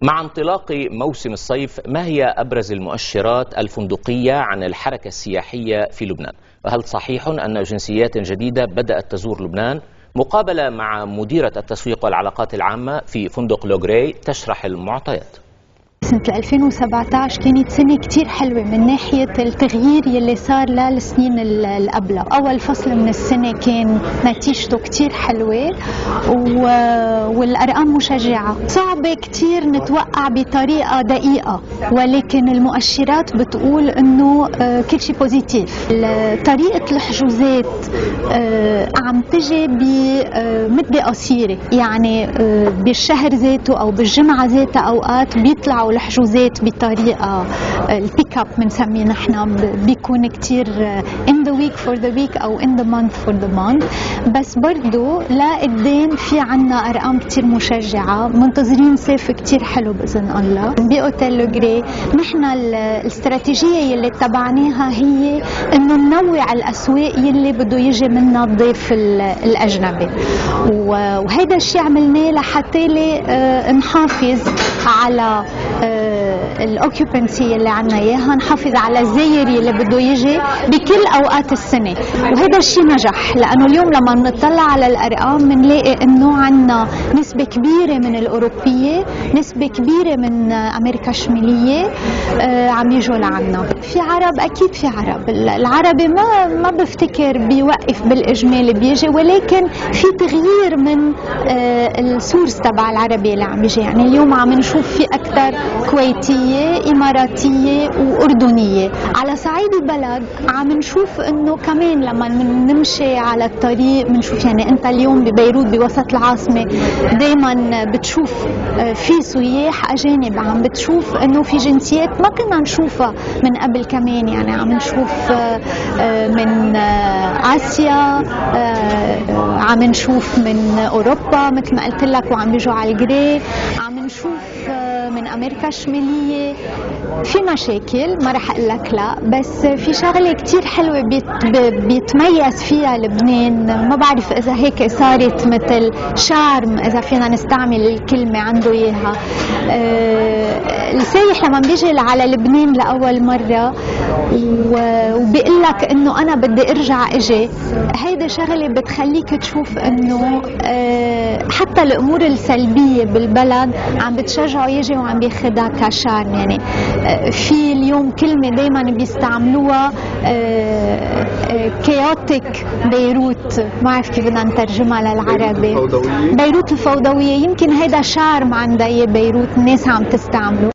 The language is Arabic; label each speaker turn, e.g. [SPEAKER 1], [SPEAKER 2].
[SPEAKER 1] مع انطلاق موسم الصيف، ما هي أبرز المؤشرات الفندقية عن الحركة السياحية في لبنان؟ وهل صحيح أن جنسيات جديدة بدأت تزور لبنان؟ مقابلة مع مديرة التسويق والعلاقات العامة في فندق لوغري تشرح المعطيات.
[SPEAKER 2] سنة 2017 كانت سنة كتير حلوة من ناحية التغيير يلي صار للسنين اللي قبلها. أول فصل من السنة كان نتيجته كتير حلوة والأرقام مشجعة. صعبة كتير نتوقع بطريقة دقيقة، ولكن المؤشرات بتقول إنه كل شيء بوزيتيف. طريقة الحجوزات عم تجي بمدة قصيرة، يعني بالشهر ذاته أو بالجمعة ذاتها أوقات بيطلعوا الحجوزات بطريقه البيك اب بنسميه نحن، بيكون كتير in the week for the week او in the month for the month. بس برضو لقدام في عنا ارقام كتير مشجعه، منتظرين صيف كتير حلو باذن الله. باوتيل لوغري نحن الاستراتيجيه يلي اتبعناها هي انه ننوع الاسواق يلي بده يجي منها الضيف الاجنبي، وهذا الشيء عملناه لحتى نحافظ على الاوكيوبنسي اللي عنا اياها، نحافظ على الزاير اللي بده يجي بكل اوقات السنه، وهذا الشيء نجح. لانه اليوم لما بنطلع على الارقام بنلاقي انه عنا نسبه كبيره من الاوروبيه، نسبه كبيره من امريكا الشماليه عم يجوا لعنا. في عرب، اكيد في عرب. العربي ما بفتكر بيوقف بالاجمالي بيجي، ولكن في تغيير من السورس تبع العربي اللي عم يجي. يعني اليوم عم نشوف في اكثر كويتيه، اماراتيه واردنيه. على صعيد البلد عم نشوف انه كمان لما نمشي على الطريق بنشوف، يعني انت اليوم ببيروت بوسط العاصمه دائما بتشوف في سياح اجانب، عم بتشوف انه في جنسيات ما كنا نشوفها من قبل كمان. يعني عم نشوف من اسيا، عم نشوف من اوروبا مثل ما قلت لك وعم بيجوا على الجري، عم نشوف من امريكا الشماليه. في مشاكل ما رح اقول لك لا، بس في شغله كتير حلوه بيتميز فيها لبنان. ما بعرف اذا هيك صارت مثل شارم، اذا فينا نستعمل الكلمه، عنده اياها. السايح لما بيجي على لبنان لاول مره وبيقول لك انه انا بدي ارجع اجي، هيدا شغله بتخليك تشوف انه حتى الامور السلبيه بالبلد عم بتشجعه يجي وعم بياخدها كشارم. يعني في اليوم كلمه دائما بيستعملوها كيوتيك بيروت، ما بعرف كيف بدنا نترجمها للعربي. بيروت الفوضويه، يمكن هيدا شارم عندها بيروت الناس عم تستعمله.